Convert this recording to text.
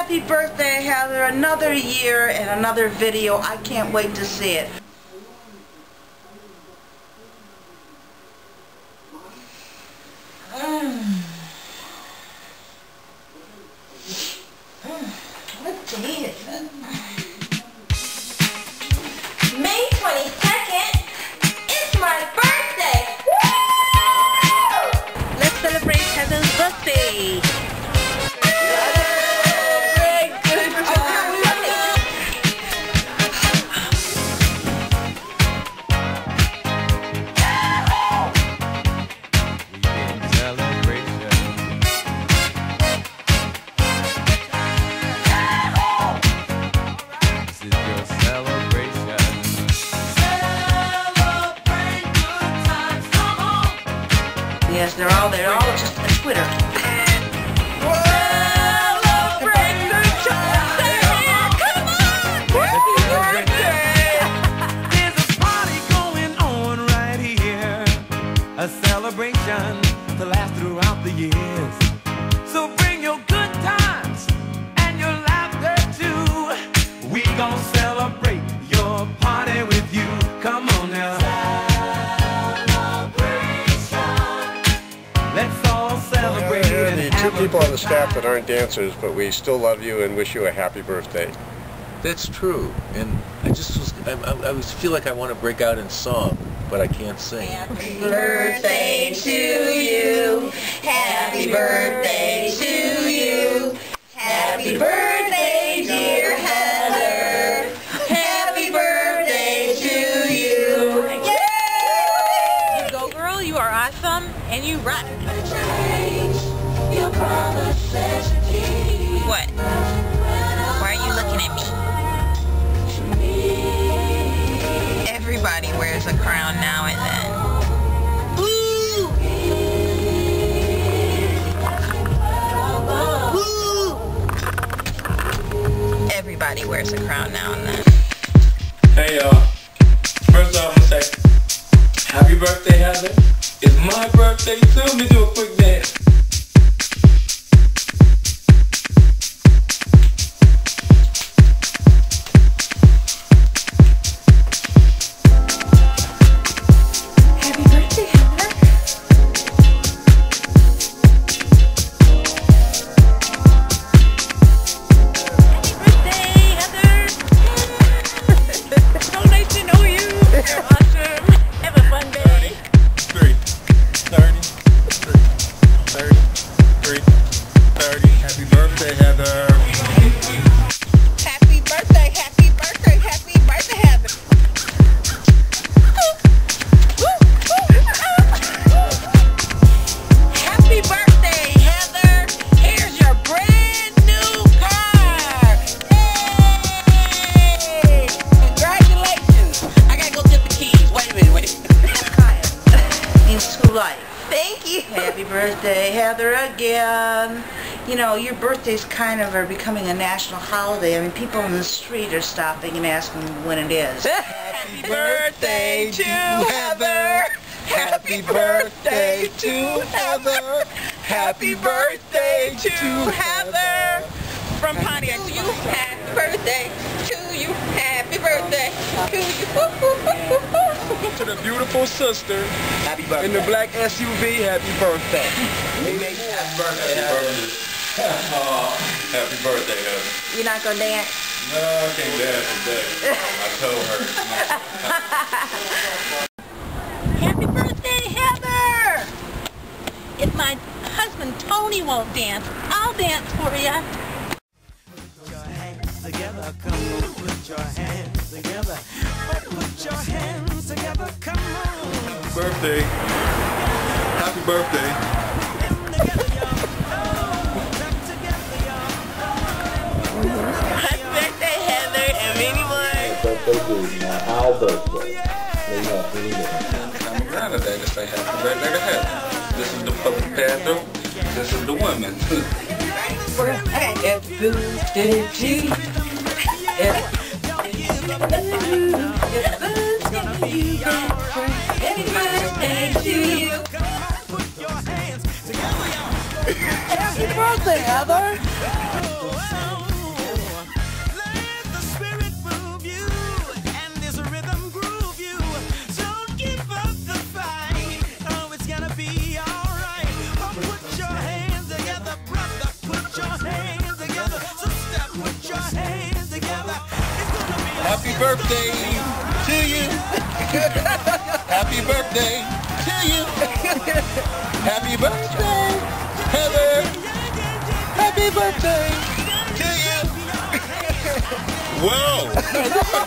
Happy birthday, Heather. Another year and another video. I can't wait to see it. What day is it? May 22nd, it's my birthday! Woo! Let's celebrate Heather's birthday! Yes, they're all just on Twitter. There's a party going on right here, a celebration to last throughout the years. So bring your good times and your laughter too. We gon' celebrate your party with you. Come on now. Let's all celebrate. There are 2 people on the staff that aren't dancers, but we still love you and wish you a happy birthday. That's true, and I feel like I want to break out in song, but I can't sing. Happy birthday to you. Happy birthday to you. Happy birthday, dear Heather. Happy birthday to you. You go, girl. You are awesome, and you rock. What? Why are you looking at me? Everybody wears a crown now and then. Woo! Woo! Everybody wears a crown now and then. Hey y'all, first off I say, happy birthday Heather. It's my birthday too. Let me do a quick dance. Happy birthday, Heather. Happy birthday, happy birthday, happy birthday, Heather. Happy birthday, Heather. Here's your brand new car. Yay! Congratulations. I gotta go get the keys. Wait a minute. Into life. Thank you. Happy birthday, Heather, again. You know, your birthdays kind of are becoming a national holiday. I mean, people on the street are stopping and asking when it is. Happy birthday to Heather. Happy birthday to Heather. Happy birthday to Heather. From Pontiac to you. Happy birthday to you. Happy birthday to you. To the beautiful sister Happy birthday. in the black SUV, happy birthday. Happy birthday, Heather. Happy birthday, Heather. You're not going to dance? No, I can't dance today. I told her. Happy birthday, Heather. If my husband Tony won't dance, I'll dance for you. Put your hands together, come on. Put your hands together. Put your hands together, come on. Happy birthday. Happy birthday. Happy birthday, Heather, and many more. Birthday is my our birthday. May you have many more. I'm around today to say happy birthday to Heather. This is the public bathroom. This is the women. Happy birthday to you. Happy birthday to you. Happy birthday, Heather. birthday to you. Happy birthday to you. Happy birthday, Heather. Happy birthday to you. Whoa.